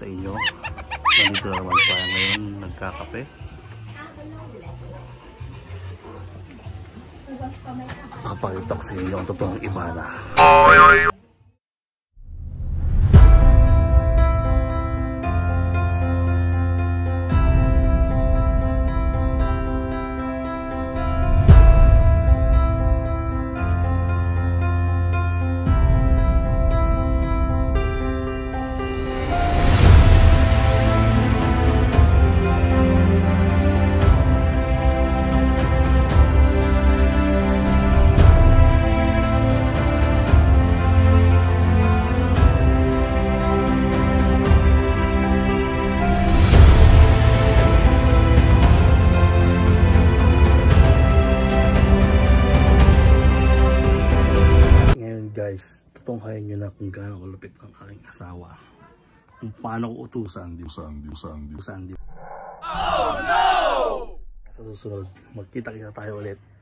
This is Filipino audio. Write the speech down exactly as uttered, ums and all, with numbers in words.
sa inyo. Nandito na naman tayo ngayon, nagkakape. Papakita ko sa inyo ang totoong Ibana. Guys, tutunghayan nyo na kung gaano kalupit ang aking asawa. Kung paano ko utusan. Utusan, utusan, utusan. Oh no! Sa susunod, magkita-kita tayo ulit.